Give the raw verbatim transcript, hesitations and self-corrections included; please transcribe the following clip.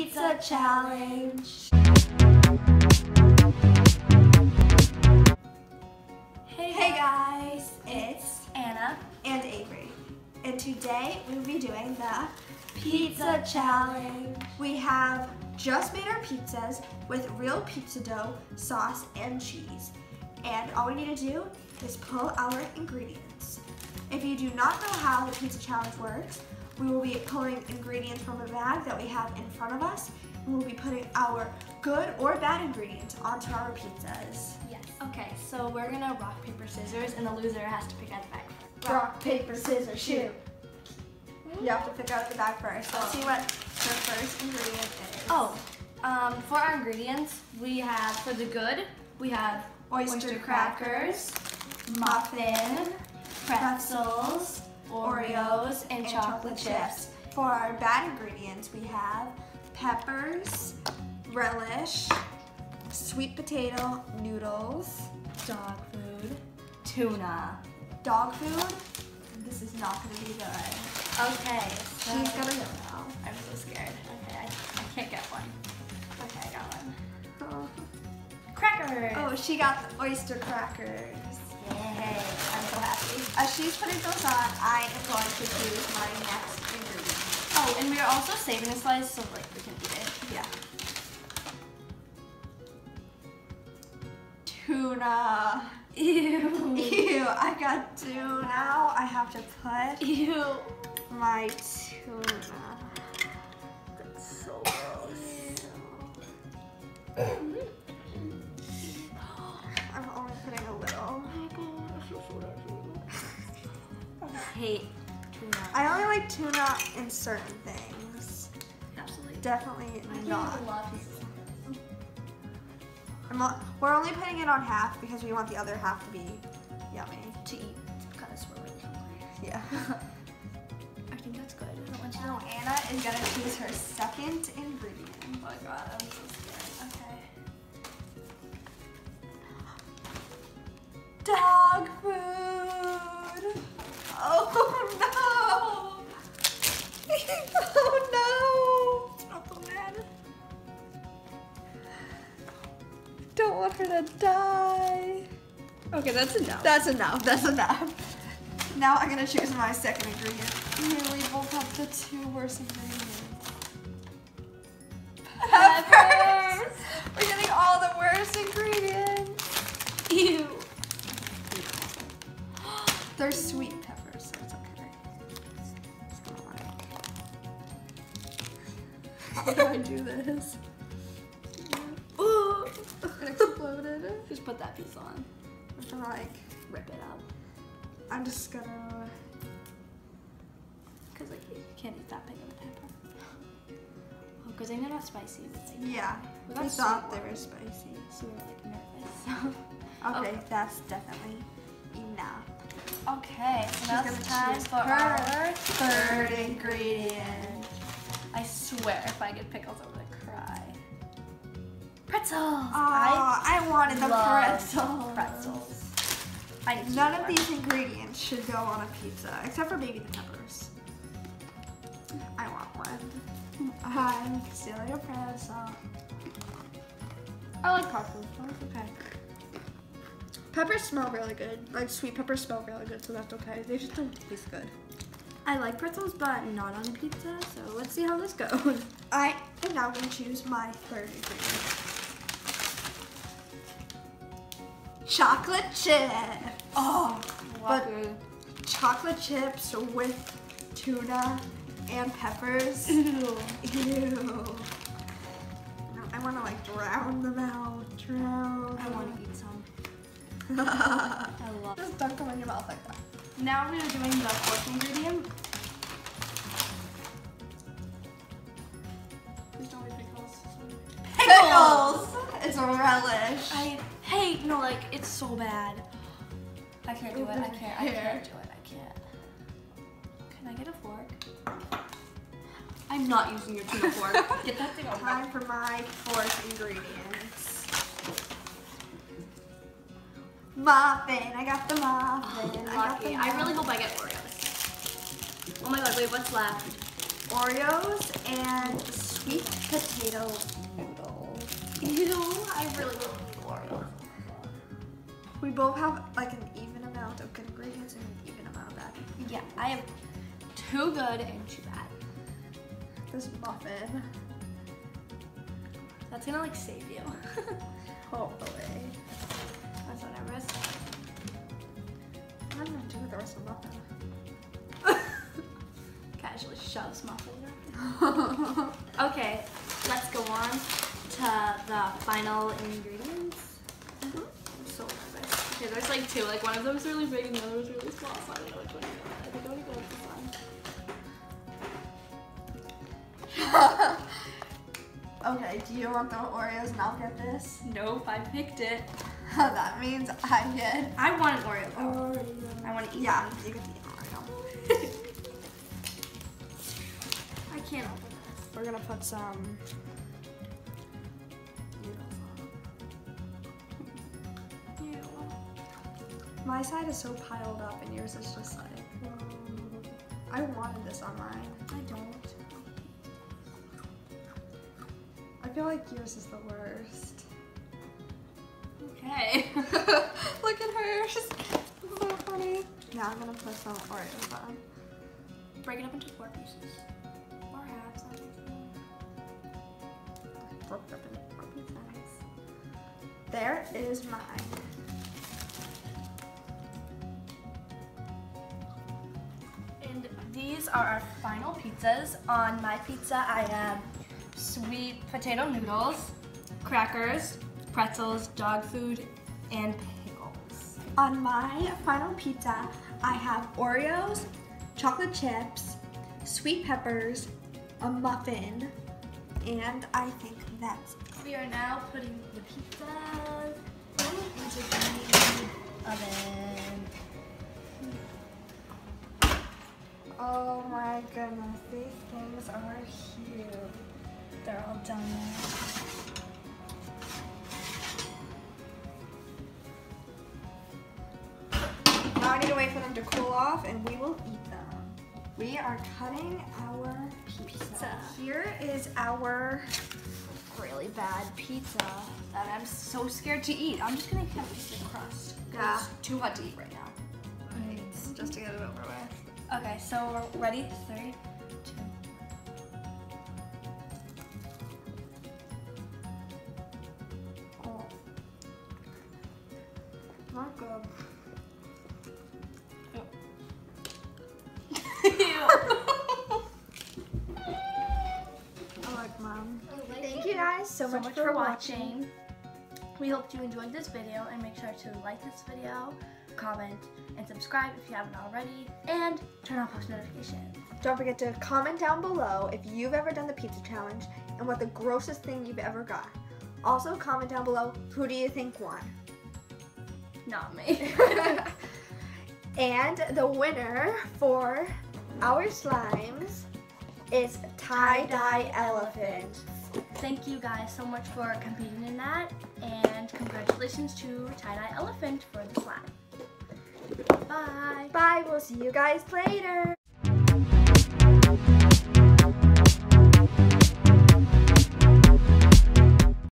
Pizza Challenge. Hey, hey guys, it's Anna and Avery, and today we will be doing the Pizza Challenge. We have just made our pizzas with real pizza dough, sauce, and cheese. And all we need to do is pull our ingredients. If you do not know how the Pizza Challenge works, we will be pulling ingredients from a bag that we have in front of us, and we'll be putting our good or bad ingredients onto our pizzas. Yes. Okay, so we're gonna rock, paper, scissors, and the loser has to pick out the bag first. Rock, paper, scissors, shoot. You have to pick out the bag first. Let's see what the first ingredient is. Oh, um, for our ingredients, we have, for the good, we have Oyster, oyster crackers, crackers, muffin, pretzels, Oreos, and, and chocolate, chips. For our bad ingredients, we have peppers, relish, sweet potato noodles, Dog food, tuna. dog food. This is not going to be good. Okay, so She's gonna go now. I'm so scared. Okay, I, I can't get one. Okay, I got one. Oh. Crackers. Oh, she got the oyster crackers. Yay, I'm so happy. As she's putting those on, I am going to choose my next ingredient. Oh, and we are also saving a slice so like we can eat it. Yeah. Tuna. Ew. Ew, I got two now. I have to put Ew. my tuna. That's so gross. I'm only putting a little. I hate tuna. I only like tuna in certain things. Absolutely. Definitely not. Love I'm not. We're only putting it on half because we want the other half to be yummy. to eat because we're really hungry. Yeah. I think that's good. I don't want you to Now know. Anna is gonna choose her second ingredient. Oh my god, I'm so scared. Okay. Dog food. Oh no! Oh no! It's not so bad. Don't want her to die. Okay, that's enough. That's enough. That's enough. Now I'm gonna choose my second ingredient. Here we both have the two worst ingredients. Peppers. We're getting all the worst ingredients. Ew. They're sweet peppers, so it's okay. How do I do this? Ooh. It exploded. Just put that piece on. I'm gonna like, Rip it up. I'm just gonna. Because like you can't eat that big of a pepper. Oh, because they're not spicy. But like, Yeah, we we got thought sweet they were ones. spicy. So we were like nervous. Okay, Okay. that's definitely enough. Okay, so She's now gonna it's time choose for her our third ingredient. I swear, if I get pickles, I'm gonna cry. Pretzels. Oh, I, wanted the love pretzels. Pretzels. I need to None eat of more. these ingredients should go on a pizza, except for maybe the peppers. I want one. I'm stealing a pretzel. I like pretzels. So it's okay. Peppers smell really good. Like sweet peppers smell really good, so that's okay. They just don't taste good. I like pretzels, but not on a pizza. So let's see how this goes. I am now going to choose my third ingredient. Chocolate chip. Oh, but chocolate chips with tuna and peppers. Ew. Ew. No, I want to like drown them out. Drown. I want to eat some. to. I love. Just dunk them in your mouth like that. Now we're doing the fourth ingredient. Please don't be pickles. Pickles! It's a relish. I hate, no, like, it's so bad. I can't do it, I can't, I Here. can't do it, I can't. Can I get a fork? I'm not using your tuna fork. Get that thing over. Time for my fourth ingredients. Muffin. I got the muffin. I got Lucky. the I really hope I get Oreos. Oh my god, wait, what's left? Oreos and sweet potato potato noodles. Ew, I really don't need Oreos. We both have like an even amount of good ingredients and an even amount of bad. Yeah, I have too good and too bad. This muffin. That's gonna like save you. Hopefully. That's whatever. What am I gonna do with the rest of the muffin? Casually shoves muffin. Okay, let's go on to the final ingredients. Mm-hmm. I'm so nervous. Okay, there's like two. Like one of them is really big and the other is really small, so I don't know which one to go with. I think I want to go with this one. Okay, do you want the Oreos and I'll get this? Nope, I picked it. That means I get I want an Oreo though. Oreo. I want to eat Yeah, one. you get the Oreo. I can't open this. We're gonna put some noodles on. Ew. My side is so piled up and yours is just like, um, I wanted this on mine. I don't. I feel like yours is the worst. Okay. Look at hers. It's so funny. Now I'm gonna put some Oreos on. Break it up into four pieces. Or halves. Broke up into four pieces. There is mine. And these are our final pizzas. On my pizza, I have sweet potato noodles, crackers, pretzels, dog food, and pickles. On my final pizza, I have Oreos, chocolate chips, sweet peppers, a muffin, and I think that's it. We are now putting the pizzas into the oven. Oh my goodness, these things are huge. They're all done now. Now I need to wait for them to cool off and we will eat them. We are cutting our pizza. Pizza. Here is our Really bad pizza that I'm so scared to eat. I'm just gonna have a piece of crust. Yeah. It's too hot to eat right now. right, just to get it over with. Okay, so we're ready. Three, two. Oh. Not good. I like mine. Thank you guys so, so much, much for, for watching. watching. We hope you enjoyed this video and make sure to like this video, comment, and subscribe if you haven't already, and turn on post notifications. Don't forget to comment down below if you've ever done the pizza challenge and what the grossest thing you've ever got. Also comment down below, who do you think won? Not me. And the winner for our slimes is Tie-Dye Elephant. Thank you guys so much for competing in that, and congratulations to Tie-Dye Elephant for the slime. Bye. Bye, we'll see you guys later.